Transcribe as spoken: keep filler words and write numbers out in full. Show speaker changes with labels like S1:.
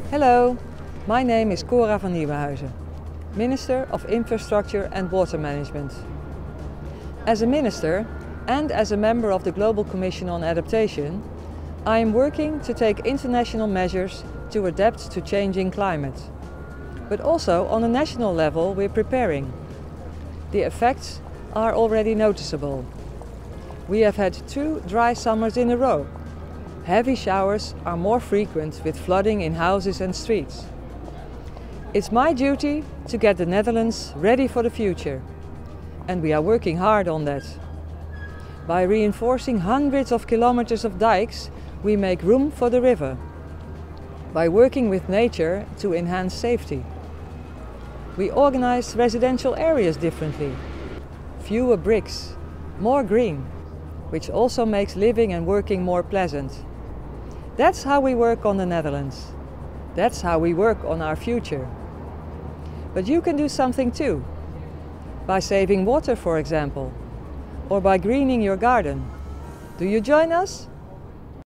S1: Hello, my name is Cora van Nieuwenhuizen, Minister of Infrastructure and Water Management. As a Minister and as a member of the Global Commission on Adaptation, I am working to take international measures to adapt to changing climate. But also on a national level we're preparing. The effects are already noticeable. We have had two dry summers in a row. Heavy showers are more frequent with flooding in houses and streets. It's my duty to get the Netherlands ready for the future. And we are working hard on that. By reinforcing hundreds of kilometers of dikes, we make room for the river. By working with nature to enhance safety. We organize residential areas differently. Fewer bricks, more green, which also makes living and working more pleasant. That's how we work on the Netherlands. That's how we work on our future. But you can do something too. By saving water, for example, or by greening your garden. Do you join us?